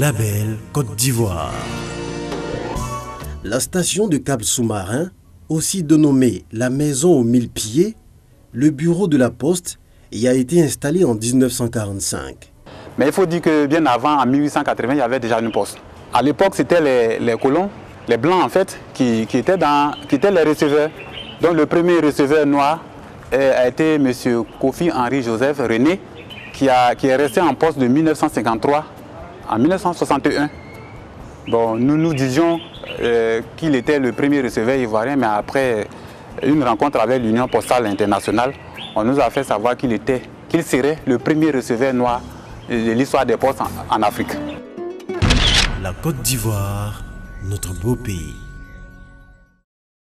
Label Côte d'Ivoire. La station de câble sous-marin, aussi dénommée la maison aux 1000 pieds, le bureau de la poste, y a été installé en 1945. Mais il faut dire que bien avant, en 1880, il y avait déjà une poste. À l'époque, c'était les colons, les blancs en fait, qui étaient les receveurs. Donc le premier receveur noir a été M. Kofi Henri Joseph René, qui est resté en poste de 1953 à 1961. Bon, nous disions qu'il était le premier receveur ivoirien, mais après une rencontre avec l'Union postale internationale, on nous a fait savoir qu'il serait le premier receveur noir de l'histoire des postes en Afrique. La Côte d'Ivoire, notre beau pays.